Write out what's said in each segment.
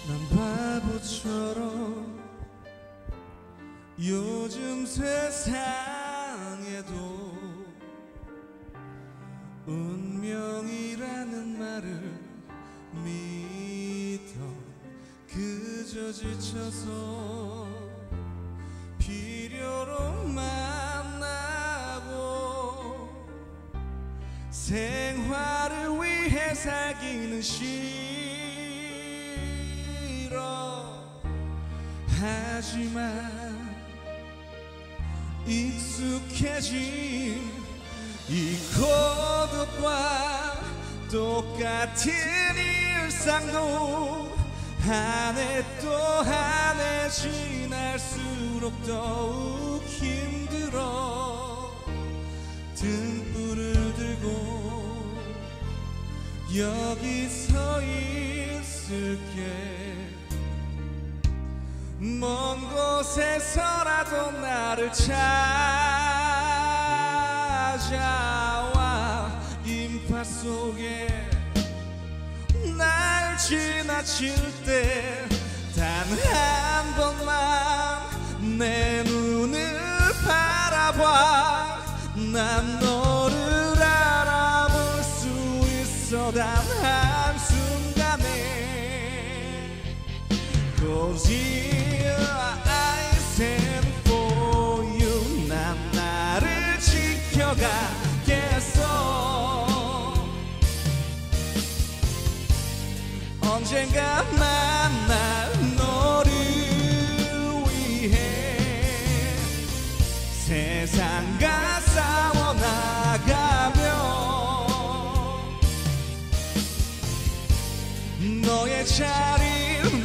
난 바보처럼 요즘 세상에도 운명이라는 말을 믿어 그저 지쳐서 필요로 만나고 생활을 위해 살기는 싫어. 하지만 익숙해진 이 고독과 똑같은 일상도 한 해 또 한 해 지날수록 더욱 힘들어. 등불을 들고 여기 서 있을게. 먼 곳에서라도 나를 찾아와. 인파 속에 날 지나칠 때 단 한 번만 내 눈을 바라봐. 난 너를 알아볼 수 있어 단 한순간에. Cause I stand for you. 난 나를 지켜가겠어. 언젠가 만날 너를 위해 세상과 싸워나가며 너의 자리를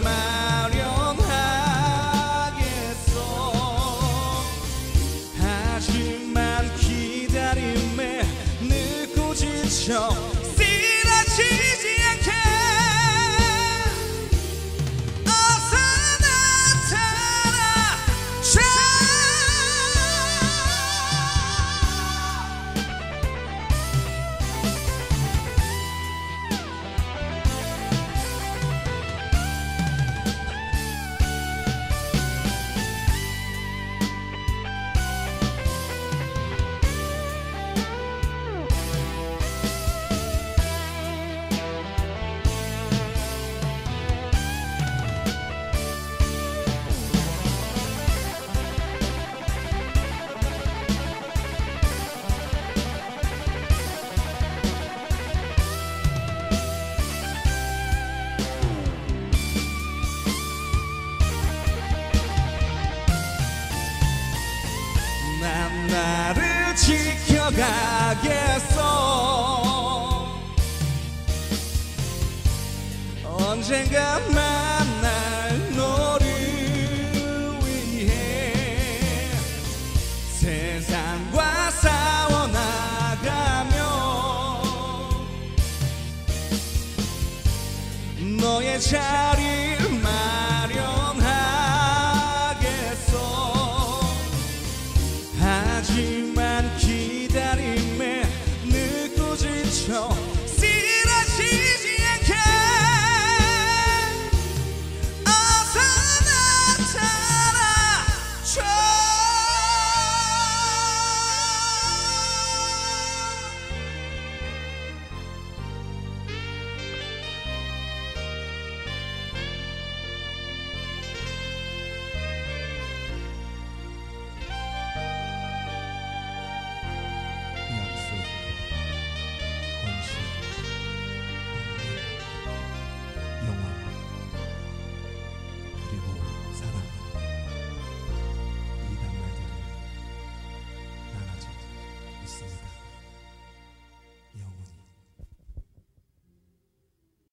마련하겠어. 하지만 기다림에 늙고 지쳐 쓰러지지 않게 어서 나타나줘. 난 나를 지켜가겠어. 언젠가 만날 너를 위해 세상과 싸워나가며 너의 자리를